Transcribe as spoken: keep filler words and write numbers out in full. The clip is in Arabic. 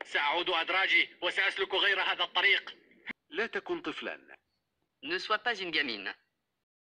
سأعود أدراجي وسأسلك غير هذا الطريق. لا تكن طفلا. Ne sois pas une gamine.